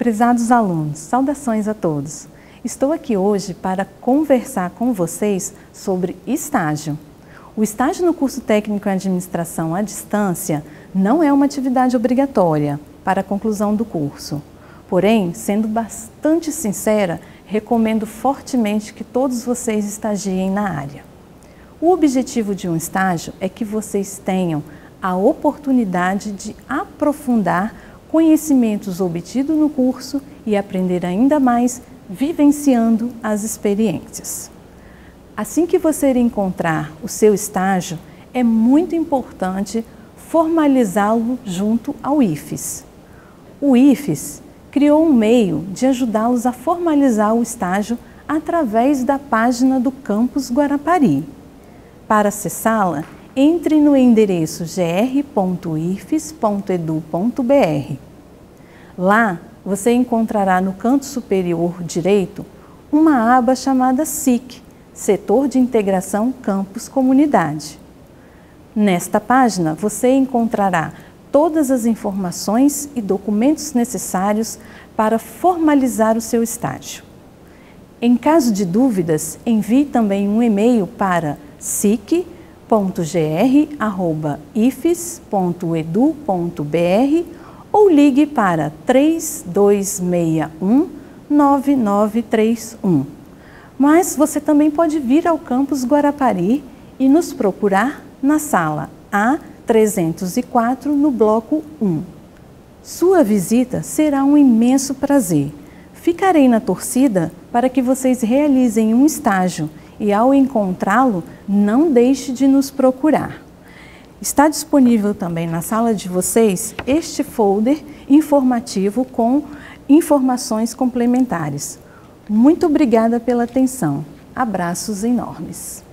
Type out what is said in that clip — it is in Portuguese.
Prezados alunos, saudações a todos. Estou aqui hoje para conversar com vocês sobre estágio. O estágio no curso técnico em administração à distância não é uma atividade obrigatória para a conclusão do curso. Porém, sendo bastante sincera, recomendo fortemente que todos vocês estagiem na área. O objetivo de um estágio é que vocês tenham a oportunidade de aprofundar conhecimentos obtidos no curso e aprender ainda mais vivenciando as experiências. Assim que você encontrar o seu estágio, é muito importante formalizá-lo junto ao IFES. O IFES criou um meio de ajudá-los a formalizar o estágio através da página do Campus Guarapari. Para acessá-la, entre no endereço gr.ifes.edu.br. Lá, você encontrará no canto superior direito uma aba chamada SIC, Setor de Integração Campus Comunidade. Nesta página, você encontrará todas as informações e documentos necessários para formalizar o seu estágio. Em caso de dúvidas, envie também um e-mail para sic.gr@ifes.edu.br ou ligue para 3261-9931. Mas você também pode vir ao Campus Guarapari e nos procurar na sala A304 no bloco 1. Sua visita será um imenso prazer. Ficarei na torcida para que vocês realizem um estágio e, ao encontrá-lo, não deixe de nos procurar. Está disponível também na sala de vocês este folder informativo com informações complementares. Muito obrigada pela atenção. Abraços enormes.